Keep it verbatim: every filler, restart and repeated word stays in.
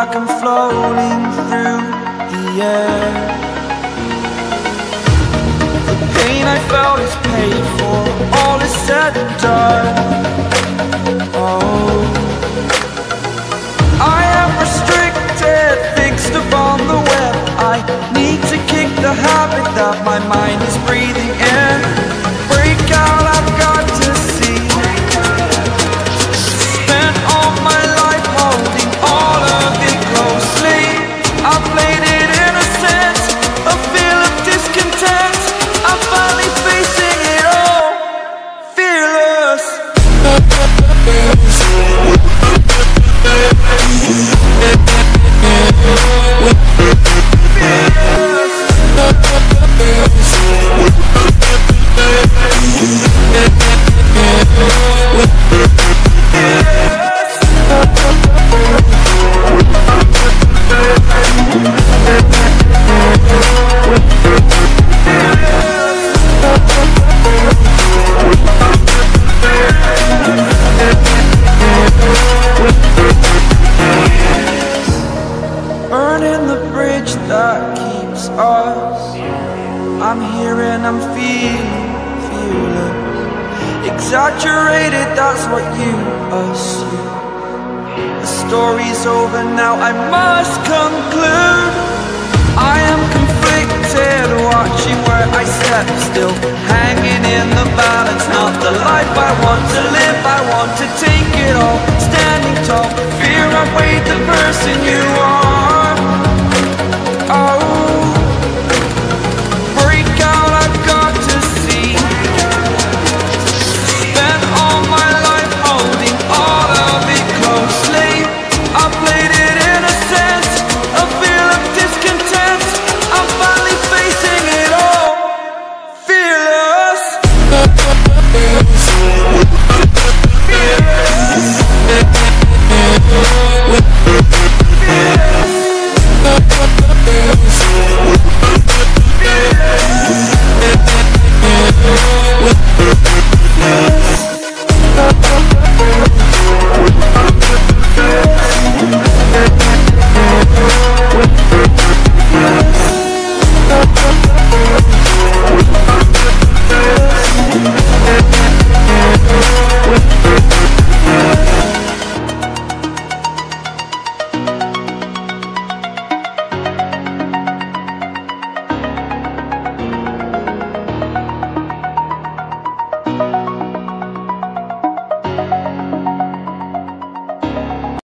like I'm floating through the air. The pain I felt is paid for, all is said and done. Oh, I am restricted, fixed upon the web. I need to kick the habit that my mind is breathing in. Break out, I've got to see. Spent all my life holding all of it closely. I played it innocent, a feel of discontent. I'm finally facing it all, fearless. Burning the bridge that keeps us. I'm here and I'm feeling fearless. Exaggerated, that's what you assume. The story's over now, I must conclude.